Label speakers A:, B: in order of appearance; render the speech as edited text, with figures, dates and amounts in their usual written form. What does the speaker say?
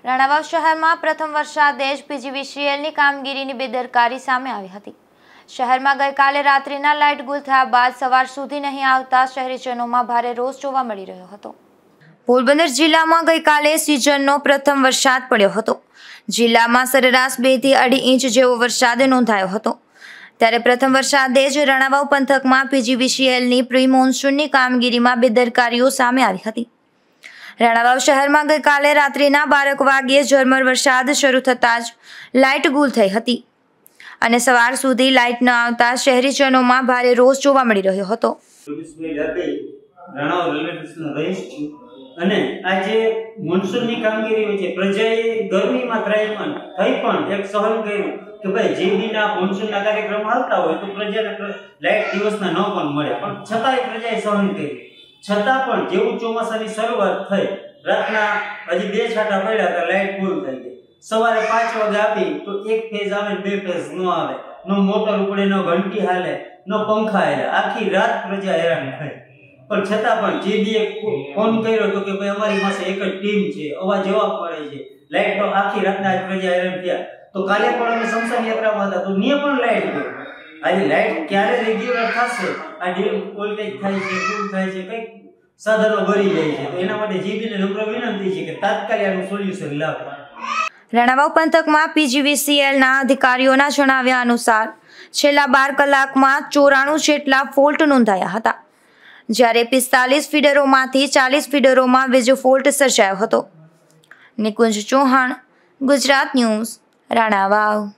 A: રાણાવાવ શહેરમાં પ્રથમ વરસાદે જ પીજીવીસીએલની કામગીરીની બેદરકારી સામે આવી હતી। શહેરમાં ગઈકાલે રાત્રિના લાઇટ ગુલ થયા બાદ સવાર સુધી નહીં આવતા શહેરીજનોમાં ભારે રોષ જોવા મળી રહ્યો હતો। પોરબંદર જિલ્લામાં ગઈકાલે સિઝનનો પ્રથમ વરસાદ પડ્યો હતો। જિલ્લામાં સરેરાશ 2 થી 2.5 ઇંચ જેવો વરસાદ નોંધાયો હતો। ત્યારે પ્રથમ વરસાદે જ રાણાવાવ પંથકમાં પીજીવીસીએલની પ્રી મોન્સૂનની કામગીરીમાં બેદરકારીઓ સામે આવી હતી। રાણાવાવ શહેરમાં ગઈકાલે રાત્રિના 12 વાગ્યે ઝરમર વરસાદ શરૂ થતાં જ લાઇટ ગુલ થઈ હતી અને સવાર સુધી લાઇટ ન આવતા શહેરીજનોમાં ભારે રોષ જોવા મળી રહ્યો હતો।
B: રાણાવાવ રેલવે સ્ટેશન રહીશ અને આજે મોન્સૂનની કામગીરી હોય છે, પ્રજાએ ગરમીમાં ત્રાહિમામ થઈ પણ એક સહન કર્યું કે ભાઈ જે દિના મોન્સૂનના કાર્યક્રમ આવતા હોય તો પ્રજાને લાઇટ દિવસના ન પણ મળે, પણ છતાંય પ્રજાએ સહન કર્યું। છતાં પણ જેવું ચોમાસાની શરૂઆત થઈ, રાતના હજી 2 છાંટા પડ્યા તો લાઇટ ગુલ થઈ ગઈ। સવારે 5 વાગે આપી તો એક ફેઝ આવે ને 2 ફેઝ ન આવે, નો મોટર ઉપડે, નો ઘંટી હાલે, નો પંખા હાલે, આખી રાત પ્રજા હેરાન થઈ। પણ છતાં પણ જે દીએ ફોન કર્યો તો કે ભાઈ અમારી પાસે એક જ ટીમ છે, અવાજ જવાબ મળે છે, લાઇટ તો આખી રાતના પ્રજા હેરાન થયા। તો કાલે પણ અમે શમશાન યાત્રામાં હતા તો નિય પણ લાઇટ ગઈ। આજે લાઇટ ક્યારે રેગ્યુલર થશે, આ ડીમ વોલ્ટેજ થાય છે, ફૂલ થાય છે, કંઈક સાધનો ભરી જાય છે, તો એના માટે જીબીને નમ્ર વિનંતી છે કે તાત્કાલિક આનું સોલ્યુશન લાવો।
A: રાણાવાવ પંથકમાં પીજીવીસીએલના અધિકારીઓના જણાવ્યા અનુસાર છેલ્લા 12 કલાકમાં 94 જેટલા ફોલ્ટ નોંધાયા હતા, જ્યારે 45 ફીડરોમાંથી 40 ફીડરોમાં વીજ ફોલ્ટ સર્જાયો હતો। નિકુંજ ચૌહાણ, ગુજરાત ન્યૂઝ, રાણાવાવ।